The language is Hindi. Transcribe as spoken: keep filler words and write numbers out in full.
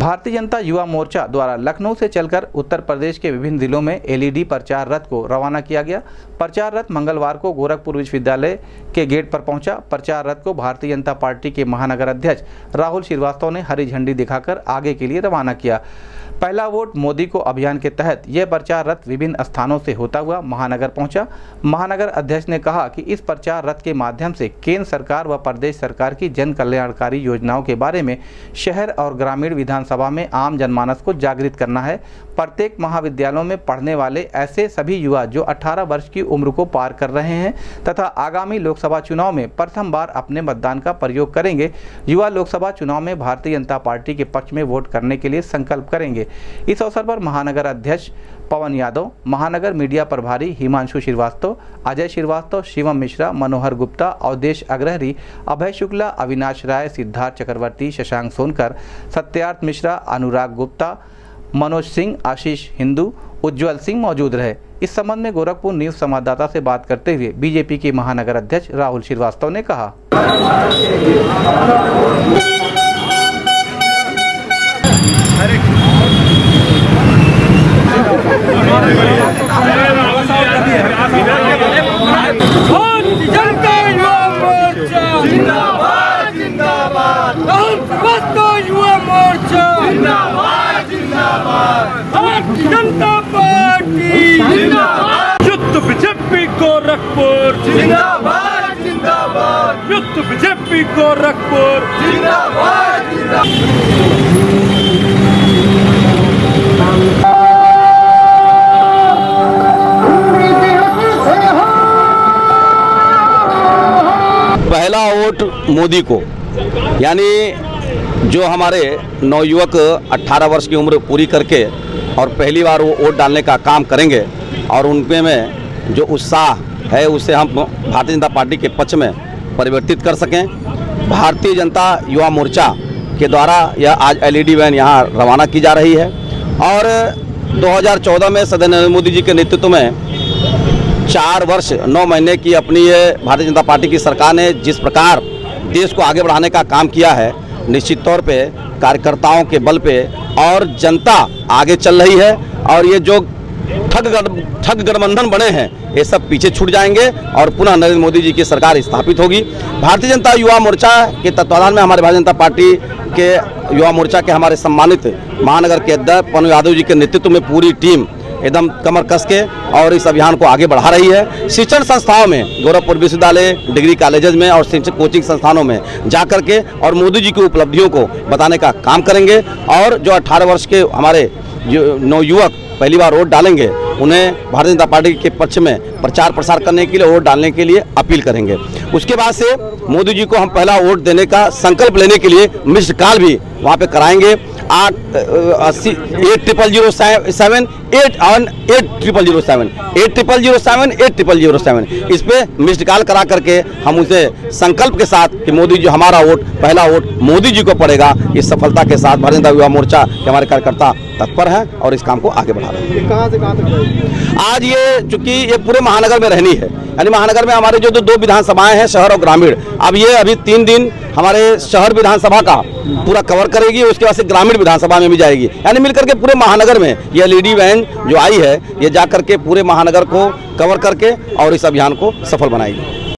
भारतीय जनता युवा मोर्चा द्वारा लखनऊ से चलकर उत्तर प्रदेश के विभिन्न जिलों में एलईडी प्रचार रथ को रवाना किया गया। प्रचार रथ मंगलवार को गोरखपुर विश्वविद्यालय के गेट पर पहुंचा। प्रचार रथ को भारतीय जनता पार्टी के महानगर अध्यक्ष राहुल श्रीवास्तव ने हरी झंडी दिखाकर आगे के लिए रवाना किया। पहला वोट मोदी को अभियान के तहत यह प्रचार रथ विभिन्न स्थानों से होता हुआ महानगर पहुंचा। महानगर अध्यक्ष ने कहा कि इस प्रचार रथ के माध्यम से केंद्र सरकार व प्रदेश सरकार की जन कल्याणकारी योजनाओं के बारे में शहर और ग्रामीण विधानसभा में आम जनमानस को जागृत करना है। प्रत्येक महाविद्यालयों में पढ़ने वाले ऐसे सभी युवा जो अठारह वर्ष की उम्र को पार कर रहे हैं तथा आगामी लोकसभा चुनाव में प्रथम बार अपने मतदान का प्रयोग करेंगे, युवा लोकसभा चुनाव में भारतीय जनता पार्टी के पक्ष में वोट करने के लिए संकल्प करेंगे। इस अवसर पर महानगर अध्यक्ष पवन यादव, महानगर मीडिया प्रभारी हिमांशु श्रीवास्तव, अजय श्रीवास्तव, शिवम मिश्रा, मनोहर गुप्ता, अवधेश अग्रहरी, अभय शुक्ला, अविनाश राय, सिद्धार्थ चक्रवर्ती, शशांक सोनकर, सत्यार्थ मिश्रा, अनुराग गुप्ता, मनोज सिंह, आशीष हिंदू, उज्जवल सिंह मौजूद रहे। इस संबंध में गोरखपुर न्यूज संवाददाता से बात करते हुए बीजेपी के महानगर अध्यक्ष राहुल श्रीवास्तव ने कहा, जनता पार्टी युद्ध बीजेपी गोरखपुर जिंदाबाद जिंदाबाद, युद्ध बीजेपी गोरखपुर जिंदाबाद जिंदाबाद। पहला वोट मोदी को, यानी जो हमारे नवयुवक अठारह वर्ष की उम्र पूरी करके और पहली बार वो वोट डालने का काम करेंगे और उनके में जो उत्साह है उसे हम भारतीय जनता पार्टी के पक्ष में परिवर्तित कर सकें। भारतीय जनता युवा मोर्चा के द्वारा यह आज एलईडी वैन यहाँ रवाना की जा रही है और दो हज़ार चौदह में सदैव नरेंद्र मोदी जी के नेतृत्व में चार वर्ष नौ महीने की अपनी भारतीय जनता पार्टी की सरकार ने जिस प्रकार देश को आगे बढ़ाने का काम किया है, निश्चित तौर पे कार्यकर्ताओं के बल पे और जनता आगे चल रही है और ये जो ठग ठग गठबंधन बने हैं ये सब पीछे छूट जाएंगे और पुनः नरेंद्र मोदी जी की सरकार स्थापित होगी। भारतीय जनता युवा मोर्चा के तत्वाधान में हमारे भारतीय जनता पार्टी के युवा मोर्चा के हमारे सम्मानित महानगर के अध्यक्ष पवन यादव जी के नेतृत्व में पूरी टीम एकदम कमर कस के और इस अभियान को आगे बढ़ा रही है। शिक्षण संस्थाओं में, गोरखपुर विश्वविद्यालय, डिग्री कॉलेजेस में और शिक्षण कोचिंग संस्थानों में जाकर के और मोदी जी की उपलब्धियों को बताने का काम करेंगे और जो अठारह वर्ष के हमारे जो नवयुवक पहली बार वोट डालेंगे उन्हें भारतीय जनता पार्टी के पक्ष में प्रचार प्रसार करने के लिए, वोट डालने के लिए अपील करेंगे। उसके बाद से मोदी जी को हम पहला वोट देने का संकल्प लेने के लिए मिस्ड कॉल भी वहाँ पे कराएंगे। आठ अस्सी eight triple zero seven eight one eight triple zero seven eight triple zero seven eight triple zero seven इस पे मिस्ड कॉल करा करके हम उसे संकल्प के साथ कि मोदी जी हमारा वोट, पहला वोट मोदी जी को पड़ेगा, इस सफलता के साथ भारतीय जनता युवा मोर्चा के हमारे कार्यकर्ता तत्पर हैं और इस काम को आगे बढ़ा रहे हैं। कहाँ से कहाँ तक आज ये चूंकि ये पूरे महानगर में रहनी है, यानी महानगर में हमारे जो दो विधानसभाएं हैं शहर और ग्रामीण, अब ये अभी तीन दिन हमारे शहर विधानसभा का पूरा कवर करेगी, उसके बाद से ग्रामीण विधानसभा में भी जाएगी, यानी मिलकर के पूरे महानगर में ये एलईडी वैन जो आई है ये जाकर के पूरे महानगर को कवर करके और इस अभियान को सफल बनाएगी।